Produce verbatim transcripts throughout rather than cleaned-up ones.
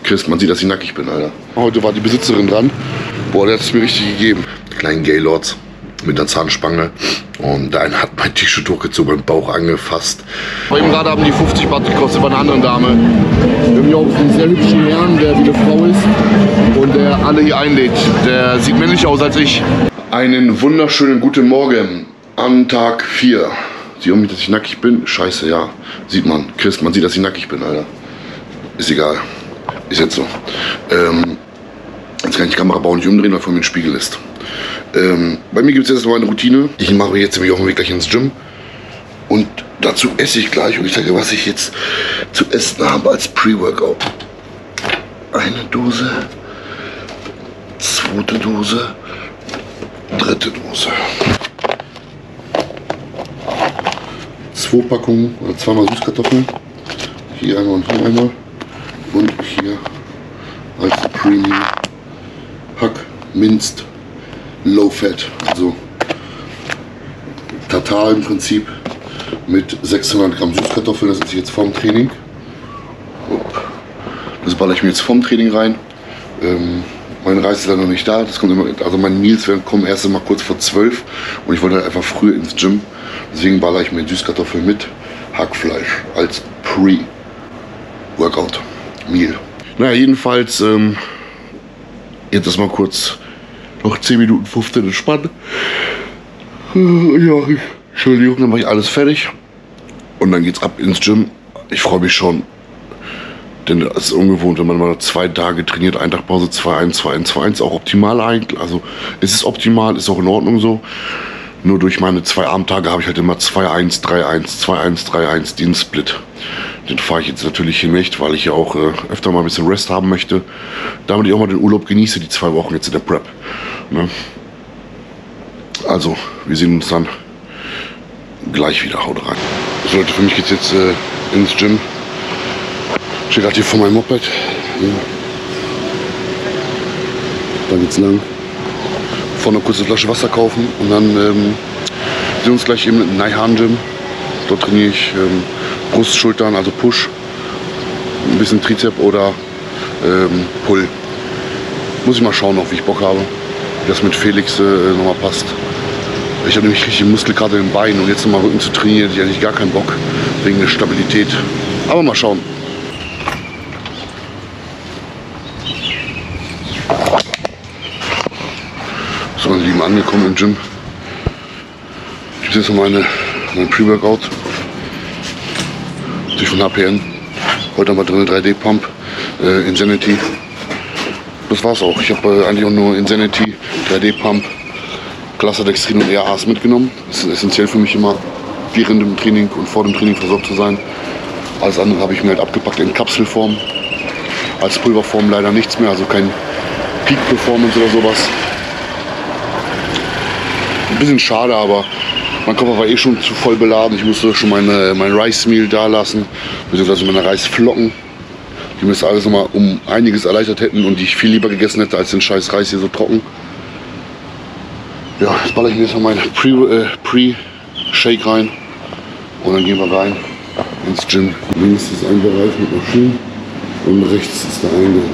Chris, man sieht, dass ich nackig bin, Alter. Heute war die Besitzerin dran. Boah, der hat es mir richtig gegeben. Die kleinen Gaylords mit einer Zahnspange. Und der eine hat mein T-Shirt hochgezogen, meinen Bauch angefasst. Bei ihm gerade haben die fünfzig Baht gekostet bei einer anderen Dame. Wir haben hier auch einen sehr hübschen Herrn, der wie eine Frau ist und der alle hier einlädt. Der sieht männlicher aus als ich. Einen wunderschönen guten Morgen an Tag vier. Sieht man mich, dass ich nackig bin? Scheiße, ja. Sieht man. Chris, man sieht, dass ich nackig bin, Alter. Ist egal. Ist jetzt so. Ähm, jetzt kann ich die Kamera bauen, nicht umdrehen, weil vor mir ein Spiegel ist. Ähm, bei mir gibt es jetzt noch eine Routine. Ich mache jetzt nämlich auf dem Weg gleich ins Gym. Und dazu esse ich gleich. Und ich zeige, was ich jetzt zu essen habe als Pre-Workout. Eine Dose. Zweite Dose. Dritte Dose. Zwei Packungen oder zweimal Süßkartoffeln. Hier einmal und hier einmal. Und hier als Premium Hack Minced Low Fat. Also Tatar im Prinzip mit sechshundert Gramm Süßkartoffeln. Das ist jetzt vorm Training. Das baller ich mir jetzt vorm Training rein. Ähm, mein Reis ist dann noch nicht da. Das kommt immer, also meine Meals werden kommen erst mal kurz vor zwölf. Und ich wollte halt einfach früher ins Gym. Deswegen baller ich mir Süßkartoffeln mit Hackfleisch als Pre-Workout Meal. Naja, jedenfalls ähm, jetzt erstmal kurz noch zehn Minuten fünfzehn entspannen. Ja, Entschuldigung, dann mache ich alles fertig. Und dann geht's ab ins Gym. Ich freue mich schon. Denn es ist ungewohnt, wenn man mal zwei Tage trainiert, ein Tag Pause, zwei eins, zwei eins, zwei eins, auch optimal eigentlich. Also es ist optimal, ist auch in Ordnung so. Nur durch meine zwei Armtage habe ich halt immer zwei eins, drei eins, zwei eins, drei eins, den Split. Den fahre ich jetzt natürlich hier nicht, weil ich ja auch äh, öfter mal ein bisschen Rest haben möchte. Damit ich auch mal den Urlaub genieße, die zwei Wochen jetzt in der Prep. Ne? Also, wir sehen uns dann gleich wieder. Haut rein. So Leute, für mich geht es jetzt äh, ins Gym. Ich stehe gerade hier vor meinem Moped. Ja. Da geht's lang. Vorne eine kurze Flasche Wasser kaufen und dann ähm, sehen wir uns gleich eben im Naihan Gym. Dort trainiere ich ähm, Brust, Schultern, also Push, ein bisschen Trizep oder ähm, Pull. Muss ich mal schauen, auf wie ich Bock habe, wie das mit Felix äh, nochmal passt. Ich habe nämlich richtig Muskelkater im Bein und jetzt nochmal Rücken zu trainieren, hätte ich eigentlich gar keinen Bock, wegen der Stabilität. Aber mal schauen. So, meine Lieben, angekommen im Gym. Ich habe jetzt noch meine, mein Pre-Workout. Natürlich von H P N. Heute haben wir drin drei D Pump, äh, Insanity. Das war's auch. Ich habe äh, eigentlich auch nur Insanity, drei D Pump, Clusterdextrin und E A As mitgenommen. Das ist essentiell für mich immer, während dem Training und vor dem Training versorgt zu sein. Alles andere habe ich mir halt abgepackt in Kapselform. Als Pulverform leider nichts mehr, also kein Peak Performance oder sowas. Ein bisschen schade, aber mein Koffer war eh schon zu voll beladen. Ich musste schon meine, mein Rice Meal da lassen, beziehungsweise meine Reisflocken, die mir das alles nochmal um einiges erleichtert hätten und die ich viel lieber gegessen hätte als den scheiß Reis hier so trocken. Ja, jetzt baller ich mir jetzt noch meine Pre-Shake äh, rein und dann gehen wir rein ins Gym. Links ist ein Bereich mit Maschinen und rechts ist der Eingang.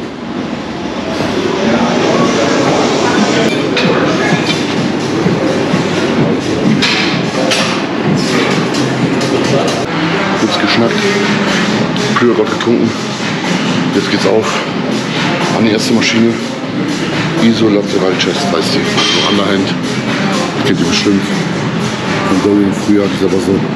Geschnackt, Pre-Workout getrunken, jetzt geht's auf an die erste Maschine, Isolateral Chest heißt die, so Underhand, kennt ihr bestimmt, von Dorian früher, die ist aber so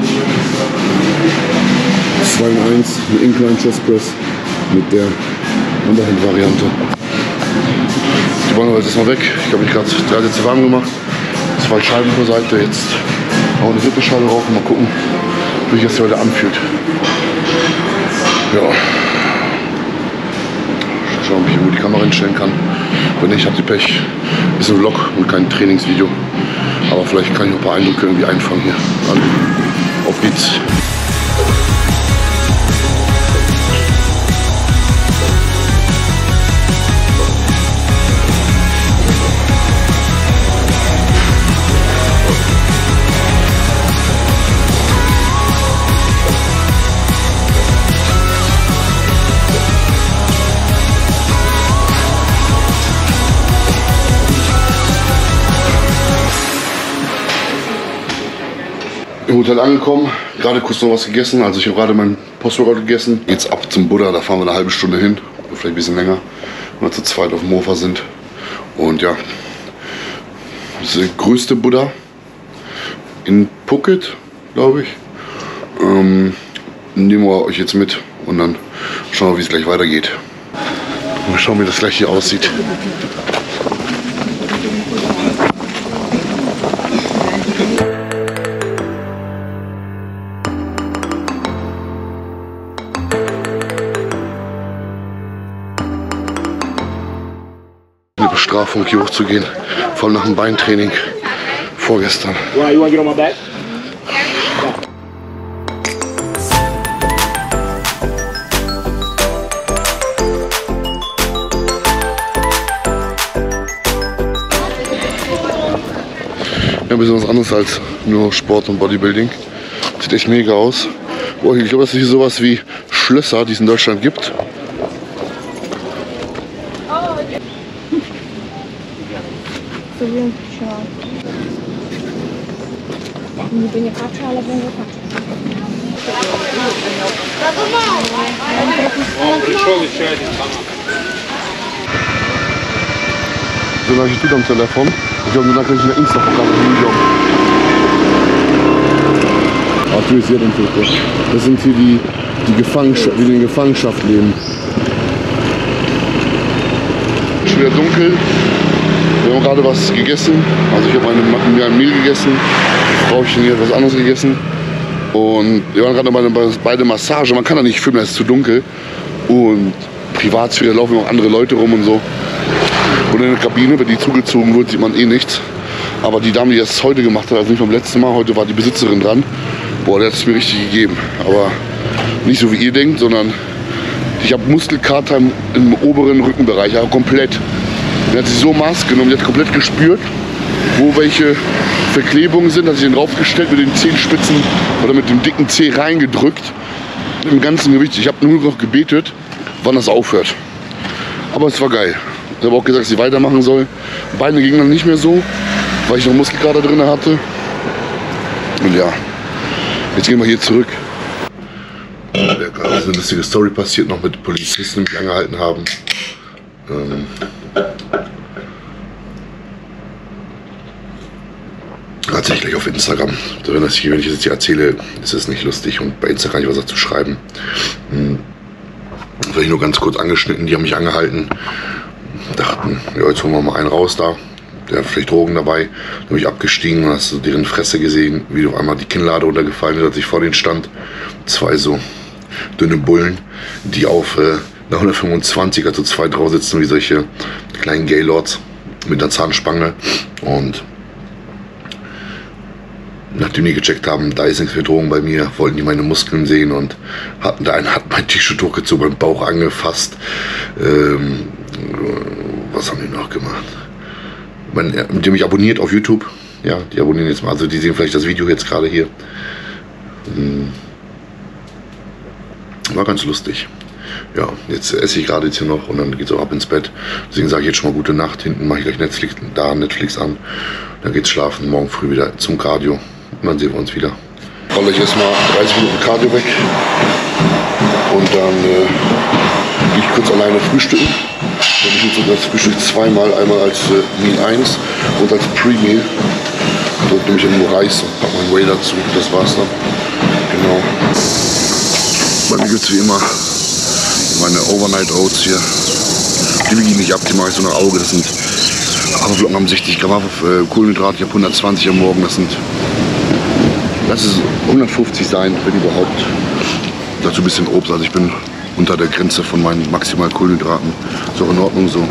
zwei in eins, eine Incline Chest Press mit der Underhand Variante. Die wollen wir jetzt erstmal weg, ich habe mich gerade drei Sätze warm gemacht, zwei Scheiben pro Seite, jetzt auch eine dritte Scheibe drauf und mal gucken, wie sich das heute anfühlt. Ja. Schauen, ob ich irgendwo die Kamera hinstellen kann. Wenn nicht, habt ihr Pech. Ist ein Vlog und kein Trainingsvideo. Aber vielleicht kann ich noch ein paar Eindrücke irgendwie einfangen hier. Dann auf geht's. Im Hotel angekommen, gerade kurz noch was gegessen. Also ich habe gerade meinen Postworkout gegessen. Jetzt ab zum Buddha, da fahren wir eine halbe Stunde hin. Vielleicht ein bisschen länger, wenn wir zu zweit auf dem Mofa sind. Und ja, das ist der größte Buddha in Phuket, glaube ich. Ähm, nehmen wir euch jetzt mit und dann schauen wir, wie es gleich weitergeht. Mal schauen, wie das gleich hier aussieht. Eine Bestrafung, hier hochzugehen, vor allem nach dem Beintraining vorgestern. Well, you want to get on my back? Ja, ein bisschen was anderes als nur Sport und Bodybuilding. Sieht echt mega aus. Boah, ich glaube, das ist hier sowas wie Schlösser, die es in Deutschland gibt. So lange ich tut am Telefon. Ich glaube, dann kann ich eine Insta-Programm in New York. Das sind hier die, die Gefangenschaft, die in Gefangenschaft leben. Schon wieder dunkel. Wir haben gerade was gegessen. Also ich habe eine, mir ein Meal gegessen. Das Frauchen hier hat was anderes gegessen. Und wir waren gerade bei, bei der Massage. Man kann da nicht filmen, es ist zu dunkel. Und Privatsphäre, laufen auch andere Leute rum und so. Und in der Kabine, wenn die zugezogen wird, sieht man eh nichts. Aber die Dame, die das heute gemacht hat, also nicht beim letzten Mal, heute war die Besitzerin dran. Boah, der hat es mir richtig gegeben. Aber nicht so wie ihr denkt, sondern ich habe Muskelkater im, im oberen Rückenbereich, ja, komplett. Der hat sich so Maß genommen, die hat komplett gespürt, wo welche Verklebungen sind, hat sich den draufgestellt, mit den Zehenspitzen oder mit dem dicken Zeh reingedrückt. Mit dem ganzen Gewicht. Ich habe nur noch gebetet, wann das aufhört. Aber es war geil. Ich habe auch gesagt, dass sie weitermachen soll. Beine gingen dann nicht mehr so, weil ich noch Muskelkater drin hatte. Und ja, jetzt gehen wir hier zurück. Da ist gerade eine lustige Story passiert, noch mit Polizisten, die mich angehalten haben. Ähm Tatsächlich auf Instagram. Wenn, das hier, wenn ich das jetzt hier erzähle, ist es nicht lustig und bei Instagram nicht was dazu schreiben. Hm. Vielleicht nur ganz kurz angeschnitten, die haben mich angehalten. Dachten, ja, jetzt holen wir mal einen raus da. Der hat vielleicht Drogen dabei. Dann bin ich abgestiegen und hast du deren Fresse gesehen, wie auf einmal die Kinnlade runtergefallen ist, als ich vor denen stand. Zwei so dünne Bullen, die auf äh, einer hundertfünfundzwanzig, also zwei drauf sitzen, wie solche kleinen Gaylords mit einer Zahnspange. Und nachdem die gecheckt haben, da ist nichts für Drogen bei mir, wollten die meine Muskeln sehen und hatten da einen, hat mein T-Shirt hochgezogen, beim Bauch angefasst. Ähm, was haben die noch gemacht? Man, ja, die haben mich abonniert auf YouTube. Ja, die abonnieren jetzt mal. Also die sehen vielleicht das Video jetzt gerade hier. Hm. War ganz lustig. Ja, jetzt esse ich gerade jetzt hier noch und dann geht es auch ab ins Bett. Deswegen sage ich jetzt schon mal gute Nacht. Hinten mache ich gleich Netflix, da Netflix an. Dann geht's schlafen, morgen früh wieder zum Cardio. Und dann sehen wir uns wieder. Ich rolle euch erstmal dreißig Minuten Cardio weg. Und dann äh, gehe ich kurz alleine frühstücken. Dann ich jetzt das Frühstück zweimal, einmal als äh, Meal eins und als Pre-Meal. Dort nehme ich nur Reis und packe mein Whey dazu. Das war's dann. Genau. Bei mir gibt es wie immer meine Overnight Oats hier. Die wiege ich nicht ab, die mache ich so nach Auge. Das sind Haferflocken haben sechzig Gramm äh, Kohlenhydrate, ich habe hundertzwanzig am Morgen. Das sind, lass es hundertfünfzig sein, wenn überhaupt. Dazu ein bisschen Obst, also ich bin unter der Grenze von meinen maximal Kohlenhydraten. Ist auch in Ordnung so.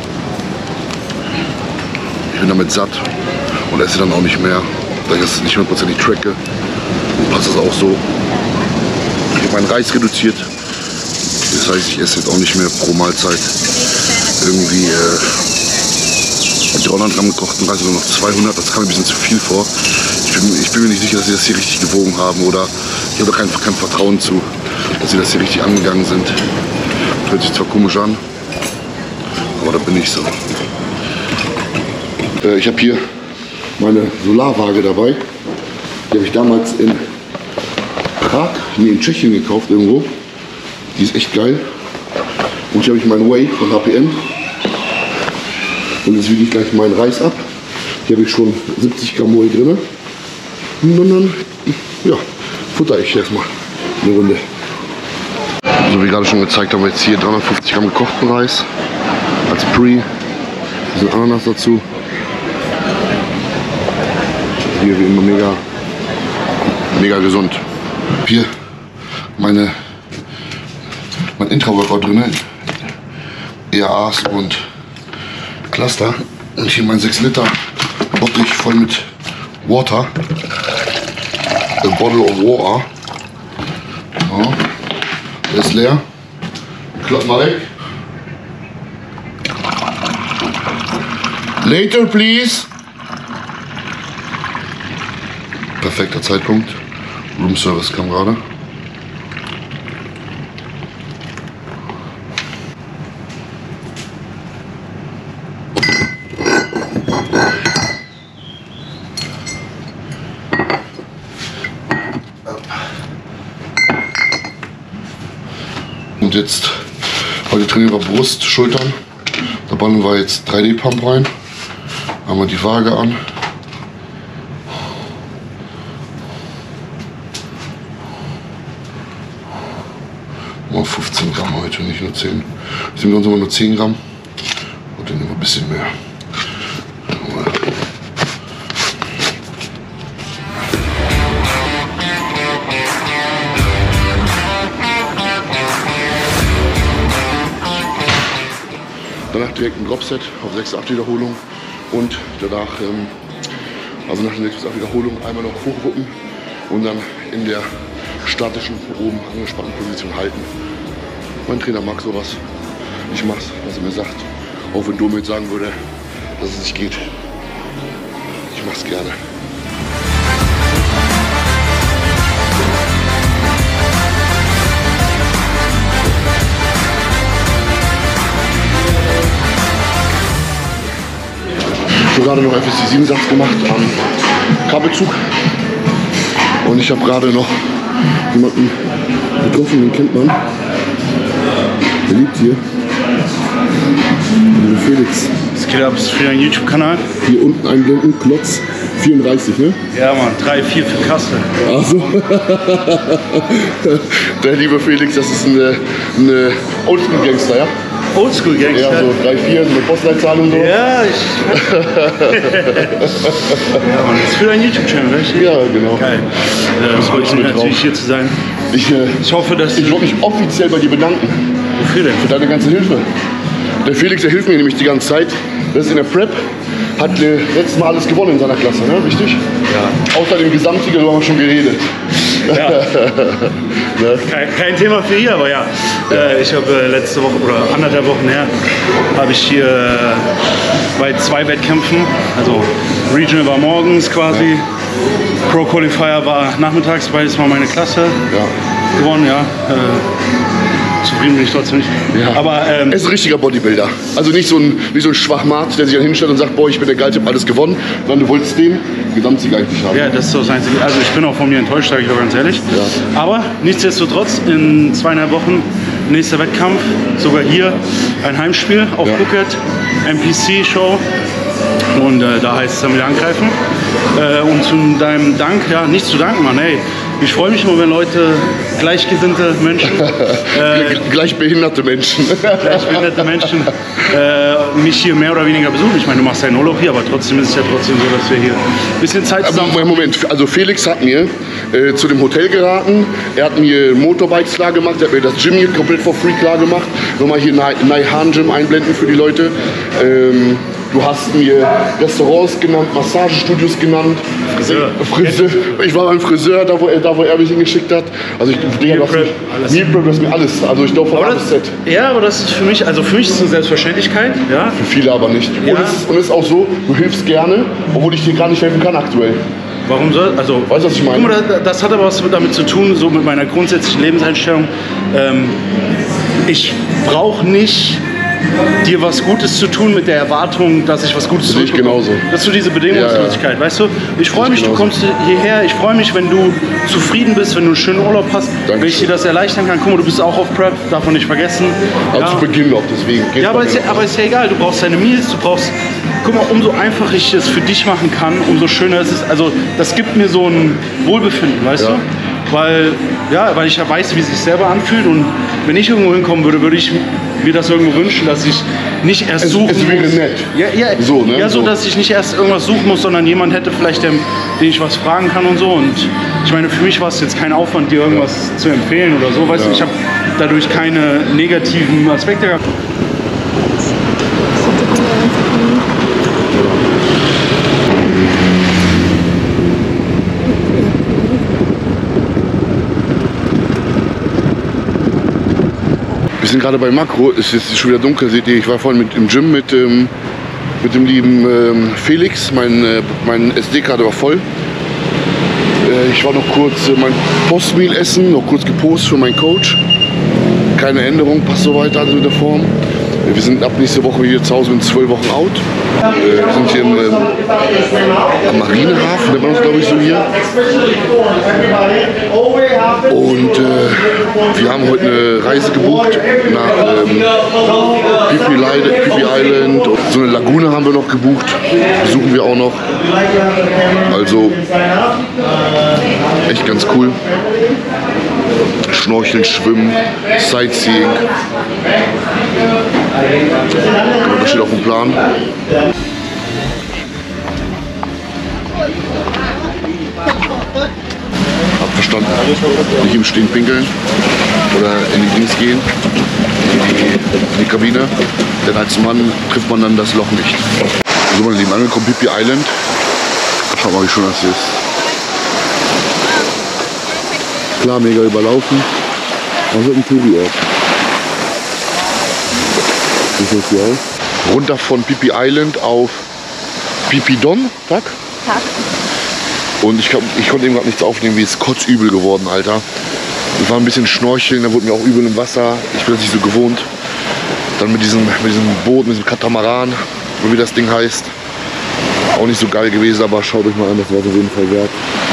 Ich bin damit satt und esse dann auch nicht mehr, da ich das nicht hundertprozentig tracke. Passt das auch so. Ich habe meinen Reis reduziert. Das heißt, ich esse jetzt auch nicht mehr pro Mahlzeit irgendwie äh, dreihundert Gramm gekochten Reis, sondern noch zweihundert. Das kam mir ein bisschen zu viel vor. Ich bin, ich bin mir nicht sicher, dass sie das hier richtig gewogen haben oder ich habe da kein, kein Vertrauen zu, dass sie das hier richtig angegangen sind. Hört sich zwar komisch an, aber da bin ich so. Äh, ich habe hier meine Solarwaage dabei. Die habe ich damals in Prag, nee, in Tschechien gekauft irgendwo. Die ist echt geil. Und hier habe ich meinen Whey von H P M. Und jetzt wiege ich gleich meinen Reis ab. Hier habe ich schon siebzig Gramm Whey drin. Und dann, ja, futter ich erstmal eine Runde. So wie gerade schon gezeigt haben wir jetzt hier dreihundertfünfzig Gramm gekochten Reis als Pre. Ein bisschen Ananas dazu. Hier wie immer mega, mega gesund. Hier meine, mein Intra-Workout drin, E A As und Cluster. Und hier mein sechs Liter Bottich voll mit Water. A bottle of water. Ja. Der ist leer. Klapp mal weg. Later, please. Perfekter Zeitpunkt. Room Service kam gerade. Und jetzt, heute trainieren wir Brust, Schultern. Da ballern wir jetzt drei D Pump rein. Haben wir die Waage an. Mal fünfzehn Gramm heute, nicht nur zehn. Jetzt nehmen wir uns immer nur zehn Gramm. Und dann nehmen wir ein bisschen mehr. Danach direkt ein Dropset auf sechs bis acht Wiederholungen und danach, ähm, also nach den sechs bis acht Wiederholungen einmal noch hochwuppen und dann in der statischen, oben angespannten Position halten. Mein Trainer mag sowas. Ich mach's, was er mir sagt. Auch wenn Domi sagen würde, dass es nicht geht. Ich mach's gerne. Ich habe gerade noch F S C sieben Satz gemacht am Kabelzug und ich habe gerade noch jemanden getroffen, den kennt man. Der lebt hier. Der Felix. Was geht ab? Ist für deinen YouTube-Kanal? Hier unten einblenden, Klotz vierunddreißig, ne? Ja, Mann, drei, vier für Kassel. Also. Der liebe Felix, das ist eine, eine Oldschool-Gangster, ja? Oldschool-Gangster? Ja, so drei, vier, so eine Postleitzahl und so. Ja, ich. Ja, Mann, das ist für deinen YouTube-Channel, richtig? Ja, genau. Geil. Äh, das freut mich natürlich, hier zu sein. Ich, äh, ich hoffe, dass. Ich wollte mich offiziell bei dir bedanken. Wofür denn? Für deine ganze Hilfe. Der Felix, der hilft mir nämlich die ganze Zeit. Das ist in der Prep. Hat äh, letztes Mal alles gewonnen in seiner Klasse, ne? Richtig? Ja. Außer dem Gesamtsieger, darüber haben wir schon geredet. Ja. Ne? kein, kein Thema für hier, aber ja. Äh, ich habe äh, letzte Woche oder anderthalb Wochen her habe ich hier äh, bei zwei Wettkämpfen, also Regional war morgens quasi, ja. Pro Qualifier war nachmittags, beides war meine Klasse. Ja. Gewonnen, ja. Äh, Zufrieden bin ich trotzdem nicht. Ja. Aber ähm, er ist ein richtiger Bodybuilder. Also nicht so ein, nicht so ein Schwachmat, der sich dann hinstellt und sagt, boah, ich bin der Geilste, ich habe alles gewonnen. Sondern du wolltest den Gesamtsieg eigentlich haben. Ja, das ist so das Einzige. Also ich bin auch von mir enttäuscht, sage ich auch ganz ehrlich. Ja. Aber nichtsdestotrotz, in zweieinhalb Wochen nächster Wettkampf, sogar hier ein Heimspiel auf ja. Phuket, M P C-Show. Und äh, da heißt es dann wieder angreifen. Äh, und zu deinem Dank, ja, nicht zu danken, Mann, ey. Ich freue mich immer, wenn Leute, gleichgesinnte Menschen, äh, gleichbehinderte Menschen, gleichbehinderte Menschen äh, mich hier mehr oder weniger besuchen. Ich meine, du machst ja einen Urlaub hier, aber trotzdem ist es ja trotzdem so, dass wir hier ein bisschen Zeit zusammen haben. Moment, also Felix hat mir äh, zu dem Hotel geraten, er hat mir Motorbikes klar gemacht, er hat mir das Gym hier komplett for free klar gemacht. Nochmal hier Naihan Gym einblenden für die Leute. Ähm, Du hast mir Restaurants genannt, Massagestudios genannt. Friseur. Friseur. Ich war beim Friseur, da wo er, da, wo er mich hingeschickt hat. Also ich Meal Prep, alles. Meal Prep, das ist mir alles. Also ich glaube von A bis Z. Ja, aber das ist für mich, also für mich ist es eine Selbstverständlichkeit. Ja? Für viele aber nicht. Ja. Und, es ist, und es ist auch so, du hilfst gerne, obwohl ich dir gar nicht helfen kann aktuell. Warum soll, also, weißt du, was ich meine? Guck mal, das hat aber was damit zu tun, so mit meiner grundsätzlichen Lebenseinstellung. Ähm, ich brauche nicht dir was Gutes zu tun mit der Erwartung, dass ich was Gutes Sehe ich zurückbekomme. genauso. Das ist so diese Bedingungslosigkeit, ja, ja. Weißt du? Ich freue mich, genauso. du kommst hierher, ich freue mich, wenn du zufrieden bist, wenn du einen schönen Urlaub hast, Dankeschön. wenn ich dir das erleichtern kann. Guck mal, du bist auch auf Prep, darf man nicht vergessen. Also ja. zu Beginn noch, deswegen geht's Ja, aber ist ja, aber ist ja egal, du brauchst deine Meals, du brauchst... Guck mal, umso einfacher ich es für dich machen kann, umso schöner ist es. Also das gibt mir so ein Wohlbefinden, weißt Ja. du? Weil, ja, weil ich ja weiß, wie es sich selber anfühlt. Und wenn ich irgendwo hinkommen würde, würde ich mir das irgendwo wünschen, dass ich nicht erst Es- suchen es wäre muss. nett. Ja, ja, So, ne? ja, so, So. dass ich nicht erst irgendwas suchen muss, sondern jemand hätte vielleicht, den, den ich was fragen kann und so. Und ich meine, für mich war es jetzt kein Aufwand, dir irgendwas zu empfehlen oder so. Weißt Ja. du, ich habe dadurch keine negativen Aspekte gehabt. Wir sind gerade bei Makro, es ist schon wieder dunkel, seht ihr, ich war vorhin mit, im Gym mit, ähm, mit dem lieben ähm, Felix, mein, äh, mein S D-Karte war voll. Äh, ich war noch kurz äh, mein Postmeal essen, noch kurz gepostet für meinen Coach. Keine Änderung, passt soweit alles mit der Form. Wir sind ab nächste Woche hier zu Hause in zwölf Wochen out. Äh, wir sind hier im, ähm, am Marinehafen, der war uns glaube ich so hier. Und äh, wir haben heute eine Reise gebucht nach ähm, Phi Phi Island, Phi Phi Island. Und so eine Lagune haben wir noch gebucht, besuchen wir auch noch. Also echt ganz cool. Schnorcheln, Schwimmen, Sightseeing. Aber das steht auf dem Plan. Hab verstanden. Nicht im Stehen pinkeln oder in die Dings gehen, in die, in die Kabine. Denn als Mann trifft man dann das Loch nicht. So, meine Lieben, angekommen, Phi Phi Island. Schaut mal, wie schön das hier ist. Klar, mega überlaufen. Was ist ein Touri-Ort? Wie sieht das hier aus? Runter von Phi Phi Island auf Phi Phi Don, Tag? Tag. Und ich, ich konnte eben gerade nichts aufnehmen, wie es kotzübel geworden, Alter. Wir waren ein bisschen schnorcheln, da wurde mir auch übel im Wasser. Ich bin das nicht so gewohnt. Dann mit diesem, mit diesem Boot, mit diesem Katamaran, so wie das Ding heißt. Auch nicht so geil gewesen, aber schaut euch mal an, das war auf jeden Fall wert.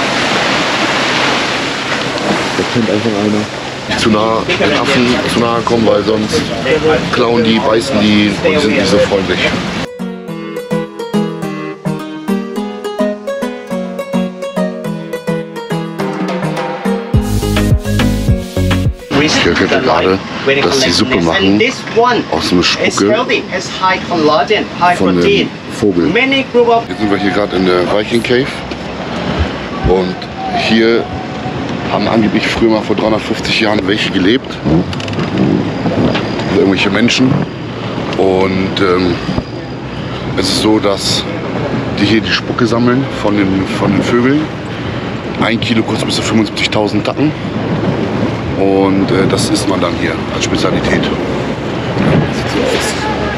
Da kennt einfach einer. Nicht zu nah den Affen zu nahe kommen, weil sonst klauen die, beißen die und die sind nicht so freundlich. Ich erkenne gerade, dass sie Suppe machen aus einer Spucke von dem Vogel. Jetzt sind wir hier gerade in der Viking Cave und hier haben angeblich früher mal vor dreihundertfünfzig Jahren welche gelebt, also irgendwelche Menschen. Und ähm, es ist so, dass die hier die Spucke sammeln von den, von den Vögeln. Ein Kilo kostet bis zu fünfundsiebzigtausend Tacken. Und äh, das isst man dann hier als Spezialität. Ja, sieht so aus.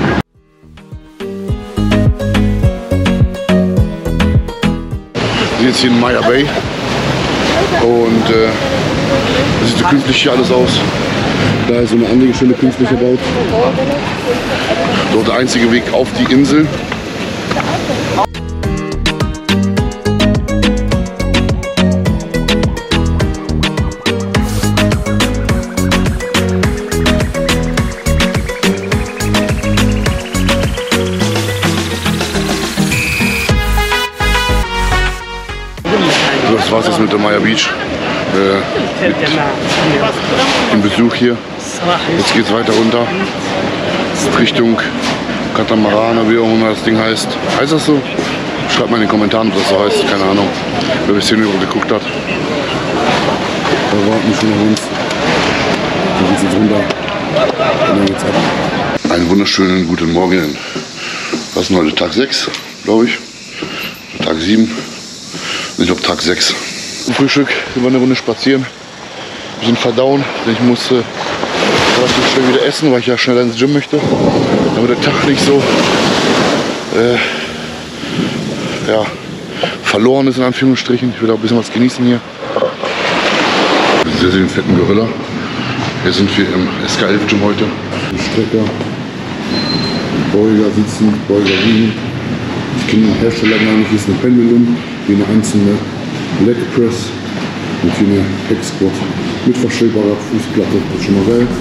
Wir sind jetzt hier in Maya Bay. Und äh, das sieht so künstlich hier alles aus. Da ist so eine Anlegestelle künstlich gebaut. Dort der einzige Weg auf die Insel. Das war's jetzt mit der Maya Beach. Äh, mit dem Besuch hier. Jetzt geht's weiter runter. Richtung Katamaran, wie auch immer das Ding heißt. Heißt das so? Schreibt mal in den Kommentaren, was das so heißt. Keine Ahnung. Wer bis hierhin geguckt hat. Da warten wir schon auf uns. Dann geht's jetzt runter. Und dann geht's ab. Einen wunderschönen guten Morgen. Was ist denn heute? Tag sechs, glaube ich. Tag sieben. Ich glaube Tag sechs. Zum Frühstück sind wir eine Runde spazieren. Wir sind verdauen, denn ich musste relativ schnell wieder essen, weil ich ja schneller ins Gym möchte. Damit der Tag nicht so äh, ja, verloren ist in Anführungsstrichen. Ich will auch ein bisschen was genießen hier. Sehr, sehr fetten Gorilla. Hier sind wir im S K elf Gym heute. Strecker. Beuger sitzen, Beuger liegen. Ich kenne den Hersteller gar nicht, ist eine Pendulum, wie eine einzelne Leg Press und hier eine Hack Squat mit verstellbarer Fußplatte. Das ist schon mal geil.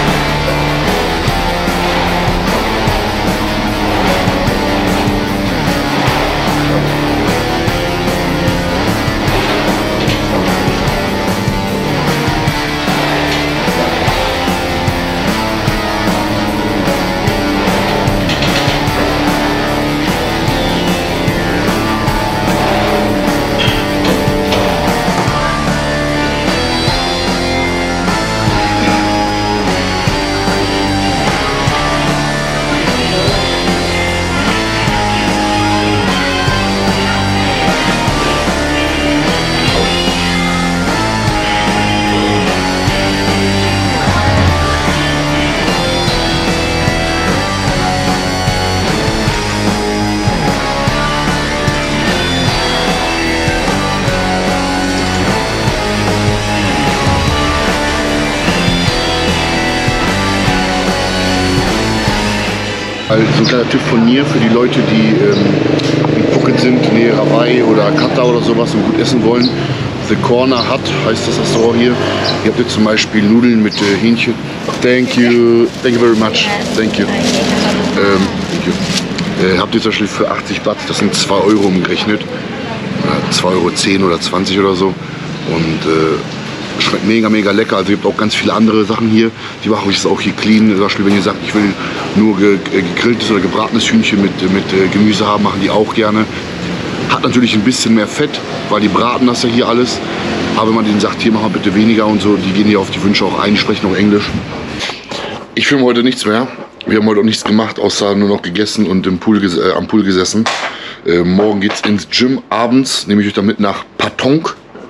Also so ein kleiner Tipp von mir für die Leute, die ähm, in Phuket sind, Nähe Hawaii oder Kata oder sowas und gut essen wollen. The Corner Hut heißt das Restaurant hier. Ihr habt jetzt zum Beispiel Nudeln mit äh, Hähnchen. Thank you, thank you very much. Thank you. Ähm, thank you. Äh, habt ihr zum Beispiel für achtzig Baht, das sind zwei Euro umgerechnet. Äh, zwei Euro zehn oder zwanzig oder so. Und äh, schmeckt mega, mega lecker. Also ihr habt auch ganz viele andere Sachen hier. Die machen euch das auch hier clean. Zum Beispiel, wenn ihr sagt, ich will nur ge gegrilltes oder gebratenes Hühnchen mit, mit äh, Gemüse haben, machen die auch gerne. Hat natürlich ein bisschen mehr Fett, weil die braten das ja hier alles. Aber wenn man denen sagt, hier machen wir bitte weniger und so, die gehen hier auf die Wünsche auch ein, sprechen auch Englisch. Ich filme heute nichts mehr. Wir haben heute auch nichts gemacht, außer nur noch gegessen und im Pool äh, am Pool gesessen. Äh, morgen geht's ins Gym. Abends nehme ich euch damit nach Patong.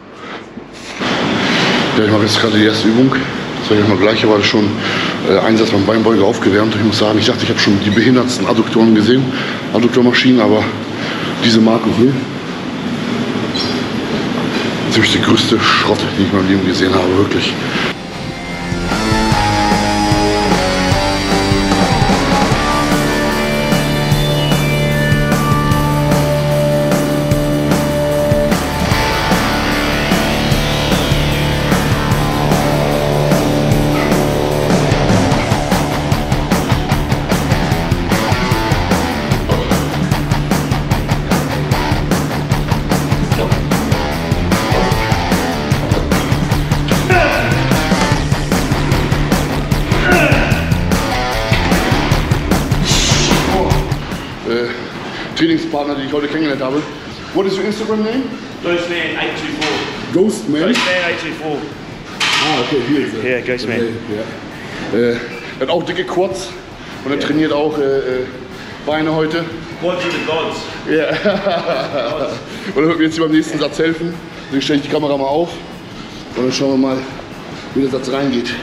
Ja, ich mache jetzt gerade die erste Übung. Das sage ich mal gleich, aber schon äh, Einsatz beim Beinbeuger aufgewärmt. Ich muss sagen, ich dachte, ich habe schon die behindertsten Adduktoren gesehen, Adduktormaschinen, aber diese Marke hier, das ist der größte Schrott, den ich in meinem Leben gesehen habe, wirklich. Trainingspartner, die ich heute kennengelernt habe. What is your Instagram name? Ghostman eight two four. Ghostman? Ghostman eight two four. Ah, okay, hier ist er. Ja, Ghostman. Okay, ja. Äh, er hat auch dicke Quads und er ja. trainiert auch äh, äh, Beine heute. Quads with the gods. Ja. Und er wird mir jetzt hier beim nächsten Satz helfen. Deswegen stelle ich die Kamera mal auf und dann schauen wir mal, wie der Satz reingeht.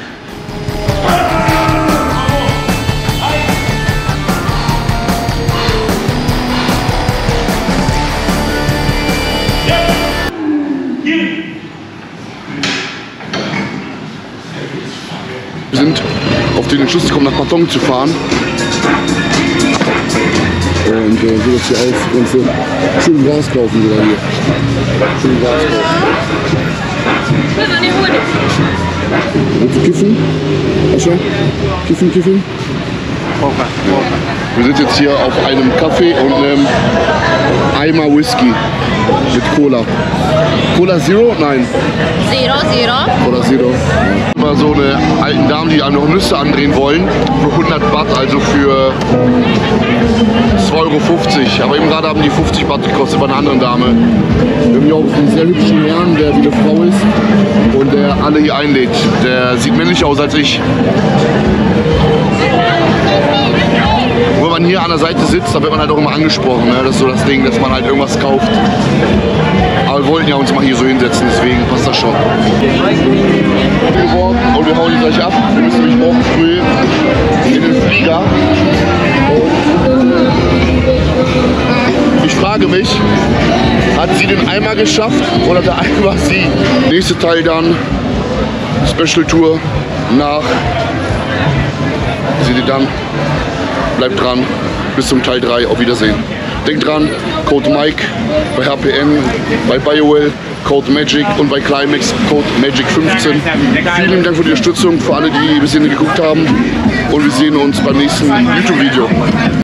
Wir sind auf den Entschluss gekommen, nach Patong zu fahren. Und äh, so dass wir auch ganze schön Gras kaufen sogar hier. Schön Gras kaufen. Willst du kiffen? Ascha? Kiffen, kiffen? Wir sind jetzt hier auf einem Kaffee und einem Eimer Whisky mit Cola. Cola Zero? Nein. Zero, Zero. Cola Zero. Immer so eine alten Damen, die noch Nüsse andrehen wollen. Für hundert Baht, also für zwei Euro fünfzig. Aber eben gerade haben die fünfzig Baht gekostet bei einer anderen Dame. Wir haben hier auch einen sehr hübschen Herrn, der wie eine Frau ist und der alle hier einlädt. Der sieht männlicher aus als ich. Wenn man hier an der Seite sitzt, dann wird man halt auch immer angesprochen. Ne? Das ist so das Ding, dass man halt irgendwas kauft. Aber wir wollten ja uns mal hier so hinsetzen, deswegen passt das schon. Geworden und wir hauen die gleich ab. Wir müssen nämlich morgen früh in den Flieger. Und ich frage mich, hat sie den Eimer geschafft oder der Eimer sie? Nächste Teil dann, Special Tour nach, seht ihr dann, bleibt dran. Bis zum Teil drei. Auf Wiedersehen. Denkt dran, Code Mike bei H P N, bei BioWell, Code Magic und bei Climax Code Magic fünfzehn. Vielen lieben Dank für die Unterstützung, für alle, die bis hierhin geguckt haben. Und wir sehen uns beim nächsten YouTube-Video.